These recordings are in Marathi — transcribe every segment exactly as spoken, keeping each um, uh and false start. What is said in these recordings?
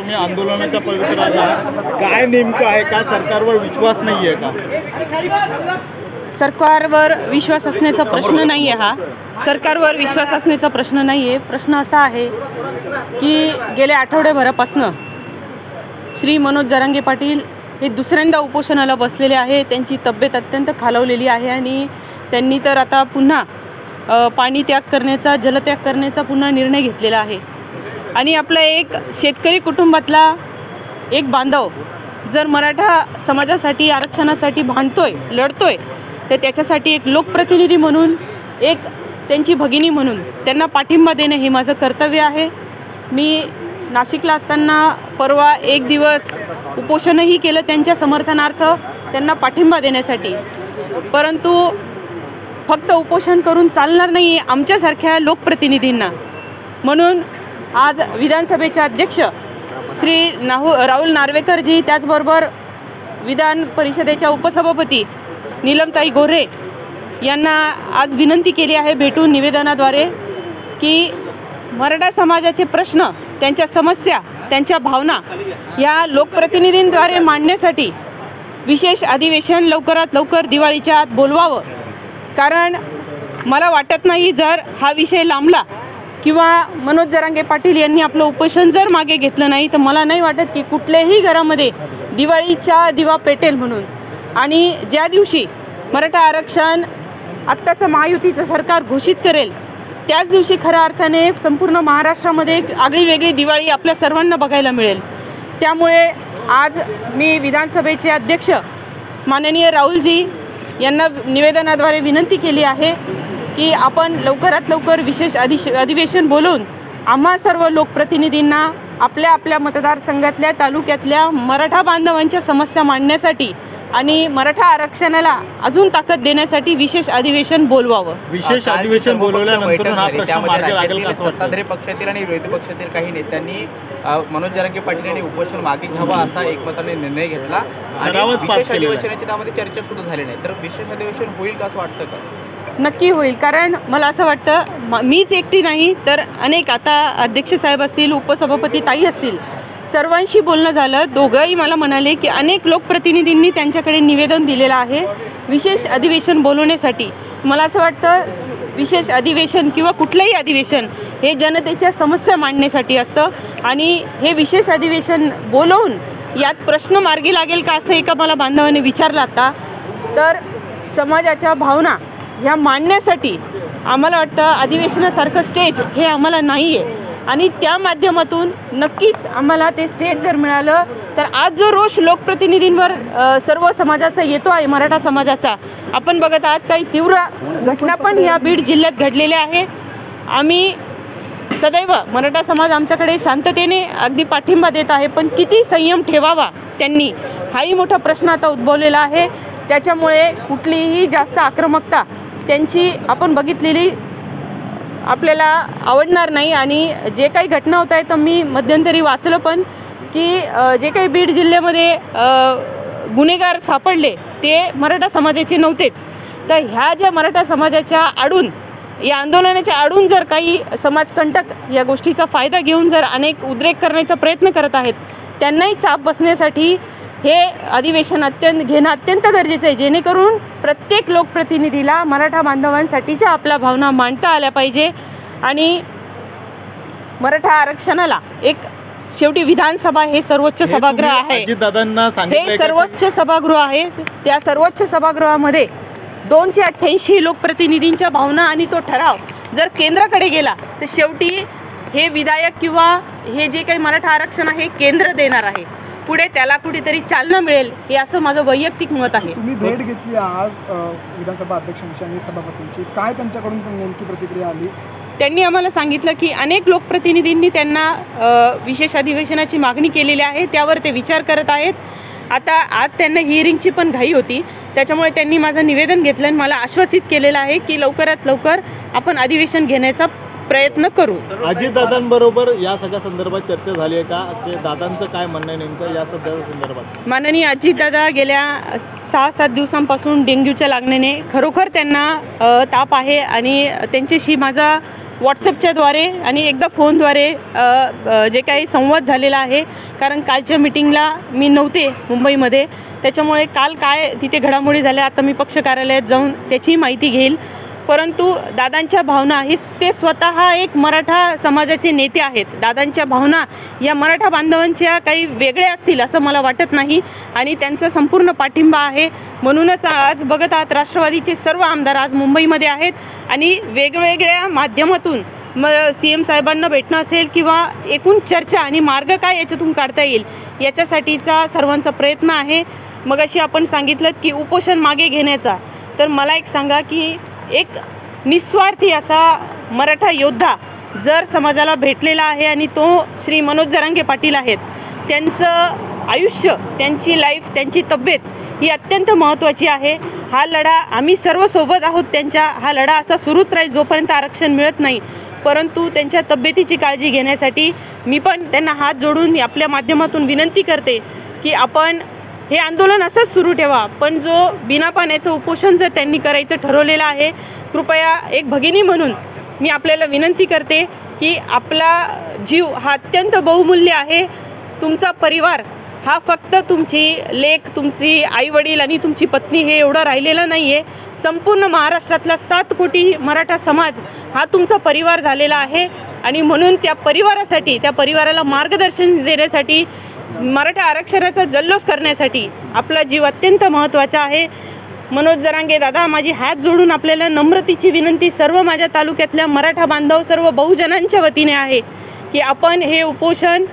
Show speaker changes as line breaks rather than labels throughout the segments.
तुम्ही आंदोलनाच्या पवित्रात आहात, काय नेमकं आहे का? सरकारवर विश्वास नाही आहे का?
सरकारवर विश्वास असण्याचा प्रश्न नाही आहे. हा सरकारवर विश्वास असण्याचा प्रश्न नाही आहे. प्रश्न असा आहे की गेल्या आठवड्याभरापासनं श्री मनोज जरांगे पाटील हे दुसऱ्यांदा उपोषणाला बसलेले आहे. त्यांची तब्येत अत्यंत खालावलेली आहे आणि त्यांनी तर आता पुन्हा पाणी त्याग करण्याचा, जलत्याग करण्याचा पुन्हा निर्णय घेतलेला आहे. आणि आपला एक शेतकरी कुटुंबातला एक बांधव जर मराठा समाजासाठी, आरक्षणासाठी भांडतोय, लढतोय, तर त्याच्यासाठी एक लोकप्रतिनिधी म्हणून, एक त्यांची भगिनी म्हणून त्यांना पाठिंबा देणं हे माझं कर्तव्य आहे. मी नाशिकला असताना परवा एक दिवस उपोषणही केलं त्यांच्या समर्थनार्थ, त्यांना पाठिंबा देण्यासाठी. परंतु फक्त उपोषण करून चालणार नाही आमच्यासारख्या लोकप्रतिनिधींना. म्हणून आज विधानसभेचे अध्यक्ष श्री नाहू राहुल नार्वेकरजी, त्याचबरोबर विधान परिषदेच्या उपसभापती नीलमताई गोरे यांना आज विनंती केली आहे भेटून निवेदनाद्वारे की मराठा समाजाचे प्रश्न, त्यांच्या समस्या, त्यांच्या भावना या लोकप्रतिनिधींद्वारे मांडण्यासाठी विशेष अधिवेशन लवकरात लवकर दिवाळीच्या आत बोलवावं. कारण मला वाटत नाही जर हा विषय लांबला किंवा मनोज जरांगे पाटील यांनी आपलं उपोषण जर मागे घेतलं नाही तर मला नाही वाटत की कुठल्याही घरामध्ये दिवाळीचा दिवा पेटेल म्हणून. आणि ज्या दिवशी मराठा आरक्षण आत्ताचं महायुतीचं सरकार घोषित करेल त्याच दिवशी खऱ्या अर्थाने संपूर्ण महाराष्ट्रामध्ये एक आगळी वेगळी दिवाळी आपल्या सर्वांना बघायला मिळेल. त्यामुळे आज मी विधानसभेचे अध्यक्ष माननीय राहुलजी यांना निवेदनाद्वारे विनंती केली आहे की आपण लवकरात लवकर विशेष अधि अधिवेशन बोलवून आम्हा सर्व लोकप्रतिनिधींना आपल्या आपल्या मतदारसंघातल्या, तालुक्यातल्या मराठा बांधवांच्या समस्या मांडण्यासाठी आणि मराठा आरक्षणाला अजून ताकद देण्यासाठी विशेष अधिवेशन बोलवावं.
विशेष अधिवेशन बोलवल्यानंतर हा प्रश्न मार्गी लागेल का?
सत्ताधारी पक्षातील आणि विरोधी पक्षातील काही नेत्यांनी मनोज जरांगे पाटील यांनी उपोषण मागे घ्यावा असा एकमताने निर्णय घेतला आणि विशेष अधिवेशनाची त्यामध्ये चर्चा सुरू झाली नाही. तर विशेष अधिवेशन होईल का असं वाटतं का?
नक्की होईल. कारण मला असं वाटतं मीच एकटी नाही तर अनेक, आता अध्यक्ष साहेब असतील, उपसभापती ताई असतील, सर्वांशी बोलणं झालं. दोघंही मला म्हणाले की अनेक लोकप्रतिनिधींनी त्यांच्याकडे निवेदन दिलेलं आहे विशेष अधिवेशन बोलवण्यासाठी. मला असं वाटतं विशेष अधिवेशन किंवा कुठलंही अधिवेशन हे जनतेच्या समस्या मांडण्यासाठी असतं आणि हे विशेष अधिवेशन बोलवून यात प्रश्न मार्गी लागेल का असं एका मला बांधवाने विचारलं आता. तर समाजाच्या भावना ह्या मांडण्यासाठी आम्हाला वाटतं अधिवेशनासारखं स्टेज हे आम्हाला नाही आहे आणि त्या माध्यमातून नक्कीच आम्हाला ते स्टेज जर मिळालं तर आज जो रोष लोकप्रतिनिधींवर सर्व समाजाचा येतो आहे, मराठा समाजाचा, आपण बघत आहात काही तीव्र घटना पण या बीड जिल्ह्यात घडलेल्या आहे. आम्ही सदैव मराठा समाज आमच्याकडे शांततेने अगदी पाठिंबा देत आहे, पण किती संयम ठेवावा त्यांनी हाही मोठा प्रश्न आता उद्भवलेला आहे. त्याच्यामुळे कुठलीही जास्त आक्रमकता त्यांची आपण बघितलेली आपल्याला आवडणार नाही. आणि जे काही घटना होत आहेत तर मी मध्यंतरी वाचलं पण की जे काही बीड जिल्ह्यामध्ये गुन्हेगार सापडले ते मराठा समाजाचे नव्हतेच. तर ह्या ज्या मराठा समाजाच्या आडून, या आंदोलनाच्या आडून जर काही समाजकंटक या गोष्टीचा फायदा घेऊन जर अनेक उद्रेक करण्याचा प्रयत्न करत आहेत, त्यांनाही चाप बसण्यासाठी हे अधिवेशन अत्यंत घेणं अत्यंत गरजेचं आहे, जेणेकरून प्रत्येक लोकप्रतिनिधीला मराठा बांधवांसाठीच्या आपल्या भावना मांडता आल्या पाहिजे. आणि मराठा आरक्षणाला एक शेवटी विधानसभा हे सर्वोच्च सभागृह आहे, हे सर्वोच्च सभागृह आहे. त्या सर्वोच्च सभागृहामध्ये दोनशे अठ्ठ्याऐंशी लोकप्रतिनिधींच्या भावना आणि तो ठराव जर केंद्राकडे गेला तर शेवटी हे विधायक किंवा हे जे काही मराठा आरक्षण आहे केंद्र देणार आहे. पुढे त्याला कुठेतरी चालना मिळेल हे असं माझं वैयक्तिक मत आहे.
तुम्ही भेट घेतली आज विधानसभा अध्यक्षांची आणि सभापतींची, काय त्यांच्याकडून नेमकी प्रतिक्रिया आली?
त्यांनी आम्हाला सांगितलं की अनेक लोकप्रतिनिधींनी त्यांना विशेष अधिवेशनाची मागणी केलेली आहे, त्यावर ते विचार करत आहेत. आता आज त्यांना हिअरिंगची पण घाई होती, त्याच्यामुळे त्यांनी माझं निवेदन घेतलं आणि मला आश्वासित केलेलं आहे की लवकरात लवकर आपण अधिवेशन घेण्याचा प्रयत्न करू.
अजितदादांबरोबर या सगळ्या संदर्भात चर्चा झाली आहे का? ते दादांचं काय म्हणणं आहे नेमकं या सध्या संदर्भात?
माननीय अजितदादा गेल्या सहा सात दिवसांपासून डेंग्यूच्या लागण्याने खरोखर त्यांना ताप आहे आणि त्यांच्याशी माझा व्हॉट्सअपच्याद्वारे आणि एकदा फोनद्वारे अ, अ, जे काही संवाद झालेला आहे. कारण कालच्या मिटिंगला मी नव्हते मुंबईमध्ये, त्याच्यामुळे काल काय तिथे घडामोडी झाल्या आता मी पक्ष कार्यालयात जाऊन त्याची माहिती घेईल. परंतु दादांच्या भावना ही ते स्वतः एक मराठा समाजाचे नेते आहेत. दादांच्या भावना या मराठा बांधवांच्या काही वेगळ्या असतील असं मला वाटत नाही आणि त्यांचा संपूर्ण पाठिंबा आहे. म्हणूनच आज बघत आहात राष्ट्रवादीचे सर्व आमदार आज मुंबईमध्ये आहेत आणि वेगवेगळ्या माध्यमातून म सी एम साहेबांना भेटणं असेल किंवा एकूण चर्चा आणि मार्ग काय याच्यातून काढता येईल याच्यासाठीचा सर्वांचा प्रयत्न आहे. मग अशी आपण सांगितलं की उपोषण मागे घेण्याचा, तर मला एक सांगा की एक निस्वार्थी असा मराठा योद्धा जर समाजाला भेटलेला आहे आणि तो श्री मनोज जरांगे पाटील आहेत. त्यांचं आयुष्य, त्यांची लाईफ, त्यांची तब्येत ही अत्यंत महत्त्वाची आहे. हा लढा आम्ही सर्व सोबत आहोत त्यांच्या. हा लढा असा सुरूच राहील जोपर्यंत आरक्षण मिळत नाही. परंतु त्यांच्या तब्येतीची काळजी घेण्यासाठी मी पण त्यांना हात जोडून आपल्या माध्यमातून विनंती करते की आपण हे आंदोलन असंच सुरू ठेवा. पण जो बिना पाण्याचं उपोषण जर त्यांनी करायचं ठरवलेलं आहे, कृपया एक भगिनी म्हणून मी आपल्याला विनंती करते की आपला जीव हा अत्यंत बहुमूल्य आहे. तुमचा परिवार हा फक्त तुमची लेक, तुमची आईवडील आणि तुमची पत्नी हे एवढं राहिलेलं नाही आहे. संपूर्ण महाराष्ट्रातला सात कोटी मराठा समाज हा तुमचा परिवार झालेला आहे आणि म्हणून त्या परिवारासाठी, त्या परिवाराला मार्गदर्शन देण्यासाठी, मराठा आरक्षणाचा जल्लोष करण्यासाठी आपला जीव अत्यंत महत्त्वाचा आहे. मनोज जरांगे दादा, माझी हात जोडून आपल्याला नम्रतेची विनंती सर्व माझ्या तालुक्यातल्या मराठा बांधव, सर्व बहुजनांच्या वतीने आहे की आपण हे उपोषण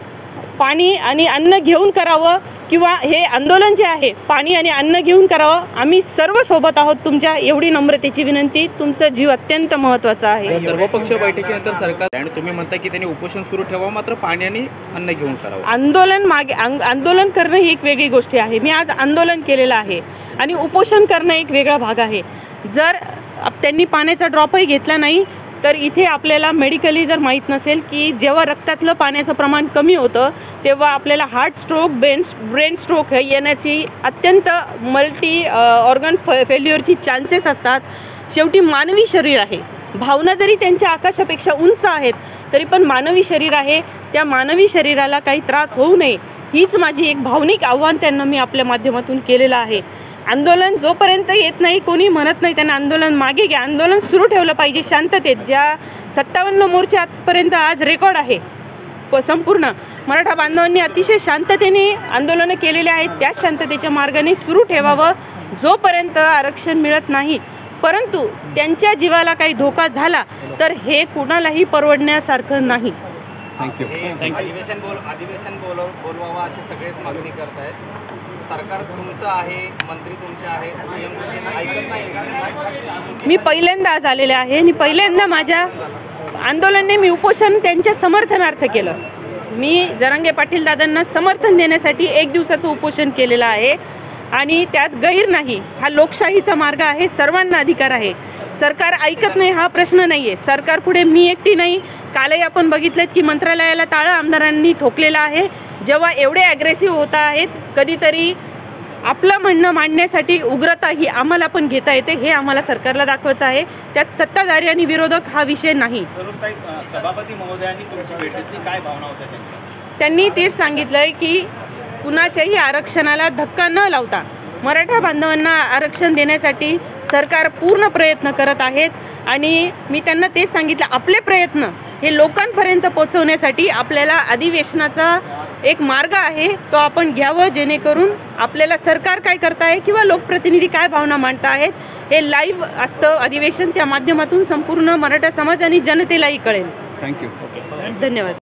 पाणी आणि अन्न घेऊन करावं किंवा हे आंदोलन जे आहे पाणी आणि अन्न घेऊन करावं. आम्ही सर्व सोबत आहोत तुमच्या, एवढी नम्रतेची विनंती. तुमचा जीव अत्यंत महत्त्वाचा आहे.
सर्वपक्षीय बैठकीनंतर सरकार आणि तुम्ही म्हणता की त्यांनी उपोषण सुरू ठेवावं, मात्र पाणी आणि अन्न घेऊन करावं.
आंदोलन मागे आं- आंदोलन करणं ही एक वेगळी गोष्ट आहे. मी आज आंदोलन केलेलं आहे आणि उपोषण करणं एक वेगळा भाग आहे. जर आप- त्यांनी पाण्याचा ड्रॉपही घेतला नाही तर इथे आपल्याला मेडिकली जर माहीत नसेल की जेव्हा रक्तातलं पाण्याचं प्रमाण कमी होतं तेव्हा आपल्याला heart stroke, brain brain stroke येण्याची अत्यंत मल्टी ऑर्गन फे फेल्युअरची चान्सेस असतात. शेवटी मानवी शरीर आहे. भावना जरी त्यांच्या आकाशापेक्षा उंच आहेत तरी पण मानवी शरीर आहे. त्या मानवी शरीराला काही त्रास होऊ नये हीच माझी एक भावनिक आव्हान त्यांना मी आपल्या माध्यमातून केलेलं आहे. आंदोलन जोपर्यंत येत नाही, कोणी म्हणत नाही त्यांना आंदोलन मागे घ्या, आंदोलन सुरू ठेवलं पाहिजे शांततेत. ज्या सत्तावन्न मोर्चे आजपर्यंत आज रेकॉर्ड आहे, प संपूर्ण मराठा बांधवांनी अतिशय शांततेने आंदोलनं केलेले आहेत. त्याच शांततेच्या मार्गाने सुरू ठेवावं जोपर्यंत आरक्षण मिळत नाही. परंतु त्यांच्या जीवाला काही धोका झाला तर हे कुणालाही परवडण्यासारखं नाही.
थँक्यू. अधिवेशन बोल अधिवेशन बोलव बोलवावं अशी सगळेच मागणी करतायत. सरकार तुमचं आहे, मंत्री तुमचे आहेत, सीएम तुमचे ऐकत नाही.
मी पहिल्यांदा आज आलेले आहे आणि पहिल्यांदा माझ्या आंदोलनाने मी उपोषण त्यांच्या समर्थनार्थ केलं. मी जरांगे पाटील दादांना समर्थन देण्यासाठी एक दिवसाचं उपोषण केलेलं आहे आणि त्यात गैर नाही. हा लोकशाहीचा मार्ग आहे, सर्वांना अधिकार आहे. सरकार ऐकत नाही हा प्रश्न नाही आहे. सरकारपुढे मी एकटी नाही. कालही आपण बघितलं की मंत्रालयाला टाळं आमदारांनी ठोकलेलं आहे. जेव्हा एवढे ॲग्रेसिव्ह होत आहेत, कधीतरी आपलं म्हणणं मांडण्यासाठी उग्रता ही आम्हाला पण घेता येते, हे आम्हाला सरकारला दाखवायचं आहे. त्यात सत्ताधारी आणि विरोधक हा विषय नाही.
सभापती महोदयांनी तुमची भेटीतली काय भावना होत्या त्यांच्या?
त्यांनी तेच सांगितलं आहे की कुणाच्याही आरक्षणाला धक्का न लावता मराठा बांधवांना आरक्षण देण्यासाठी सरकार पूर्ण प्रयत्न करत आहेत. आणि मी त्यांना तेच सांगितलं, आपले प्रयत्न हे लोकांपर्यंत पोचवण्यासाठी आपल्याला अधिवेशनाचा एक मार्ग आहे तो आपण घ्यावं, जेणेकरून आपल्याला सरकार काय करत आहे किंवा लोकप्रतिनिधी काय भावना मांडत आहेत हे लाईव्ह असतं अधिवेशन. त्या माध्यमातून संपूर्ण मराठा समाज आणि जनतेलाही कळेल.
थँक्यू.
धन्यवाद.